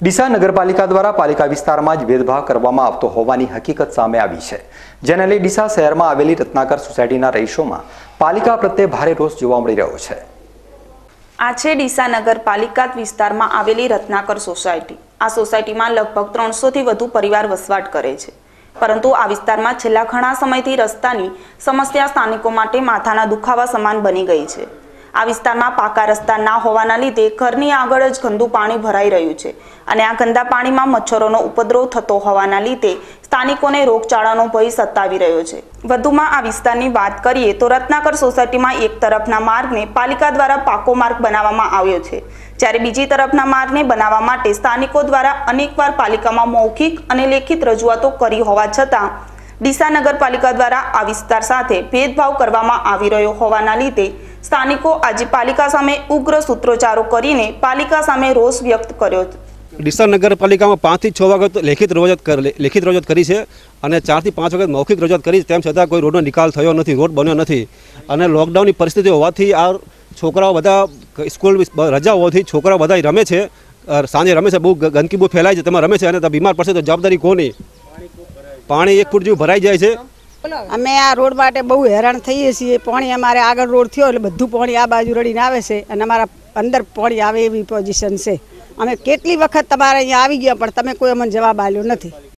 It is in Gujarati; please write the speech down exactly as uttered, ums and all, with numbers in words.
ડીસા નગરપાલિકા દ્વારા પાલિકા વિસ્તારમાં જ ભેદભાવ કરવામાં આવતો હોવાની હકીકત સામે આવી છે, જેને લઈ ડીસા શહેરમાં આવેલી રત્નાકર સોસાયટીના રહીશોમાં પાલિકા પ્રત્યે ભારે રોષ જોવા મળી રહ્યો છે। આ છે ડીસા નગરપાલિકા વિસ્તારમાં આવેલી રત્નાકર સોસાયટી। આ સોસાયટીમાં લગભગ ત્રણસો થી વધુ પરિવાર વસવાટ કરે છે, પરંતુ આ વિસ્તારમાં છેલ્લા ઘણા સમયથી રસ્તાની સમસ્યા સ્થાનિકો માટે માથાના દુખાવા સમાન બની ગઈ છે। આ વિસ્તારમાં પાકા રસ્તા ના હોવાના લીધે ઘરની આગળ જ ગંદુ પાણી ભરાઈ રહ્યું છે અને આ ગંદા પાણીમાં મચ્છરોનો ઉપદ્રવ થતો હોવાના લીધે સ્થાનિકોને રોગચાળાનો ભય સતાવી રહ્યો છે। વધુમાં આ વિસ્તારની વાત કરીએ તો રત્નાકર સોસાયટીમાં એક તરફના માર્ગને પાલિકા દ્વારા પાકો માર્ગ બનાવવામાં આવ્યો છે, જ્યારે બીજી તરફના માર્ગને બનાવવા માટે સ્થાનિકો દ્વારા અનેકવાર પાલિકામાં મૌખિક અને લેખિત રજૂઆતો કરી હોવા છતાં ડીસા નગરપાલિકા દ્વારા આ વિસ્તાર સાથે ભેદભાવ કરવામાં આવી રહ્યો હોવાના લીધે સ્થાનિકો આજે પાલિકા સામે ઉગ્ર સૂત્રોચ્ચારો કરીને પાલિકા સામે રોષ વ્યક્ત કર્યો। ડીસા નગરપાલિકામાં પાંચ થી છ વખત લેખિત રજૂઆત લેખિત રજૂઆત કરી છે અને ચાર થી પાંચ વખત મૌખિક રજૂઆત કરી, તેમ છતાં કોઈ રોડનો નિકાલ થયો નથી, રોડ બન્યો નથી। અને લોકડાઉનની પરિસ્થિતિ હોવાથી આ છોકરાઓ બધા સ્કૂલ રજા હોવાથી છોકરાઓ બધા રમે છે, સાંજે રમે છે, બહુ ગંદકી બહુ ફેલાય છે, તેમાં રમે છે અને બીમાર પડશે તો જવાબદારી કોની? પાણી એક ફૂટ જેવું ભરાઈ જાય છે। અમે આ રોડ માટે બહુ હેરાન થઈએ છીએ। પાણી અમારે આગળ રોડ થયો એટલે બધું પાણી આ બાજુ રડીને આવે છે અને અમારા અંદર પાણી આવે એવી પોઝિશન છે। અમે કેટલી વખત તમારે અહીંયા આવી ગયા પણ તમે કોઈ અમને જવાબ આપ્યો નથી।